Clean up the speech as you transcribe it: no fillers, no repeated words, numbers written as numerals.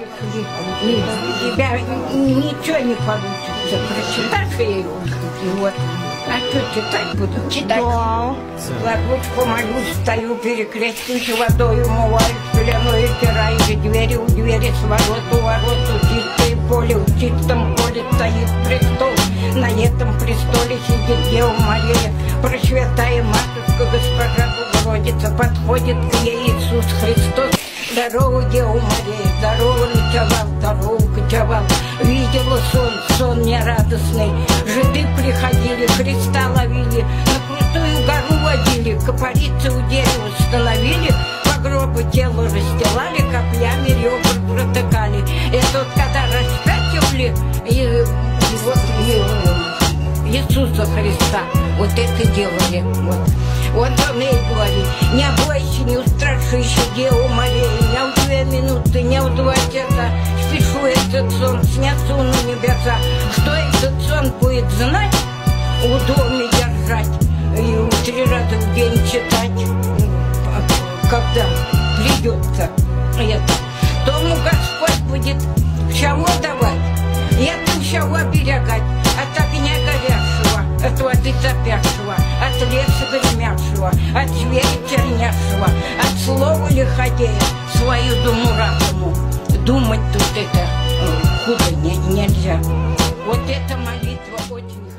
И у тебя ничего не получится. Прочитаешь его, и вот. А что читать буду? Читать. Да. Лагучку молюсь, стою, перекрестюсь, водой умываюсь, пеленой стираю двери, у двери с ворот, у ворот, у чистое поле, в чистом поле стоит престол. На этом престоле сидит Дева Мария, Пресвятая Матушка, Госпожа Богородица, подходит к ней Иисус Христос. Здорово, Дева Мария, здорово, ночевал, здорово, кочевал. Видела сон нерадостный. Жиды приходили, Христа ловили, на крутую гору водили, копориться у дерева становили, по гробу тело расстилали, копьями ребра протыкали. Это вот когда распятивали Иисуса Христа, вот это делали. Вот он ей говорит: не бойся, не устрашися, Дева Мария, не в 2 минуты, не в 2 часа спешу этот сон, снятся на небеса. Что этот сон будет знать, в доме держать и 3 раза в день читать, когда придется это. Тому Господь будет чего давать, это чего оберегать от огня горящего, от воды топящего, от леса гремящего, от зверя чернящего, от слова лиходея, свою думу разуму. Думать тут это худо нельзя. Вот эта молитва очень